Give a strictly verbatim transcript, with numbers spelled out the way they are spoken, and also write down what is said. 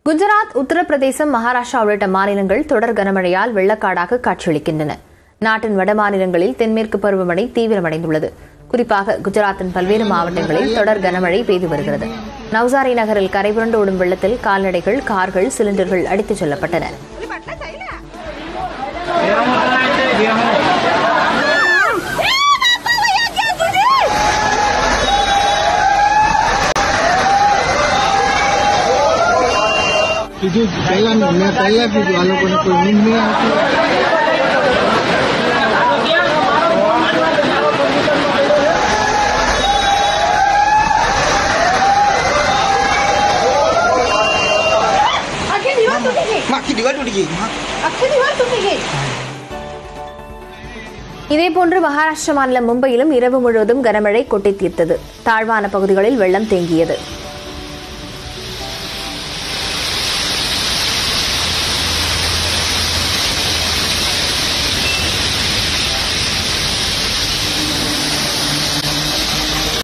குஜராத், உத்தரப்பிரதேசம், மகாராஷ்டிரா உள்ளிட்ட மாநிலங்கள் தொடர் கனமழையால் வெள்ளக்காடாக காட்சியளிக்கின்றன. நாட்டின் வட மாநிலங்களில் தென்மேற்கு பருவமழை தீவிரமடைந்துள்ளது. குறிப்பாக குஜராத்தின் பல்வேறு மாவட்டங்களில் தொடர் கனமழை பெய்து வருகிறது. நவ்சாரி நகரில் கரைபுரண்டு ஓடும் வெள்ளத்தில் கால்நடைகள், கார்கள், சிலிண்டர்கள் அடித்துச் செல்லப்பட்டன. itu jalan Nataya gitu walaupun itu ini இதேபோன்று மகாராஷ்டிரா மாநிலம் மும்பையிலும் இரவு முழுவதும் கனமழை கொட்டி தீர்த்தது. தாழ்வான பகுதிகளில் வெள்ளம் தேங்கியது.